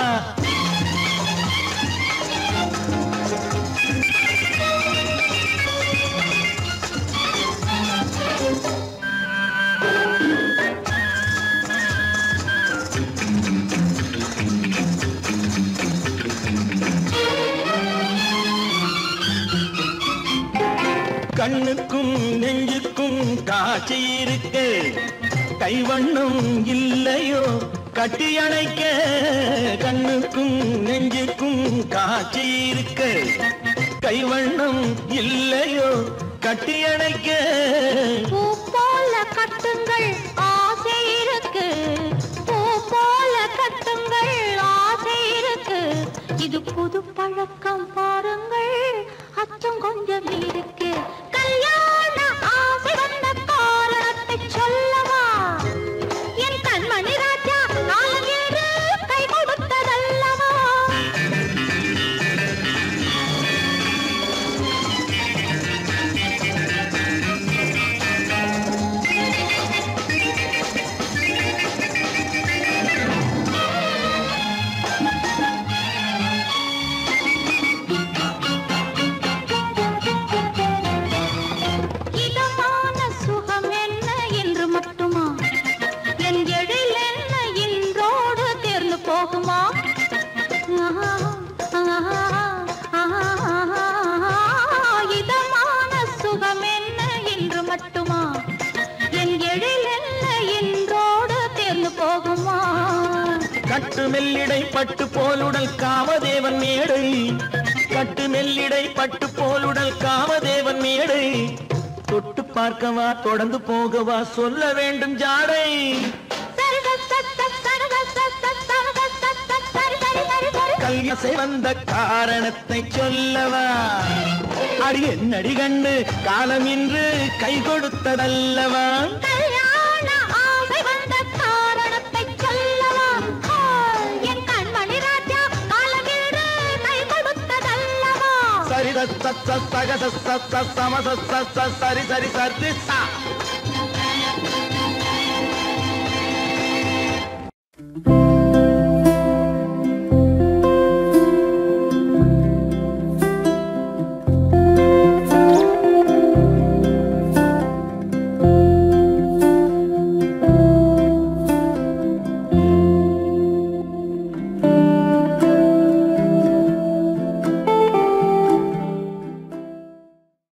கண்ணுக்கும் நெஞ்சுக்கும் காட்சி இருக்க, கைவண்ணம் இல்லையோ கட்டி அணைக்க? கண்ணுக்கும் நெஞ்சுக்கும் காட்சி இருக்க, கைவண்ணம் இல்லையோ கட்டி அணைக்க? பூ போல கட்டுங்கள் ஆசை இருக்கு, பூ போல கட்டுங்கள் ஆசை இருக்கு. இது புது பழக்கம் பாருங்கள், அச்சம் கொஞ்சம் இருக்கு. கல்யாண ஆசை வந்த காரணத்தை சொல்லவா? என் கண்மணி ராஜா, காலம் இன்று கை கொடுத்ததல்லவா? இதமான சுகம் என்ன என்று மட்டுமா? என் எழில் என்ன இன்றோடு தேர்ந்து போகுமா? இதமான சுகம் என்ன என்று மட்டுமா? என் எழில் என்ன இன்றோடு தேர்ந்து போகுமா? கட்டு மெல்லிடை பட்டு போலுடல் காமதேவன் மேடை. கட்டு மெல்லிடை பட்டு போலுடல் காமதேவன் மேடை. தொட்டு பார்க்கவா தொடர்ந்து போகவா சொல்ல வேண்டும் ஜாடை. கல்யாசை வந்த காரணத்தை சொல்லவா அடி என்னடி கண்டு காலம் இன்று கை கொடுத்ததல்லவா கல்யாண ஆசை வந்த காரணத்தை சொல்லவா என் கண்மணி ராஜா காலமின்று கை கொடுத்ததல்லவா சரி சக சரி சரி சரி சரி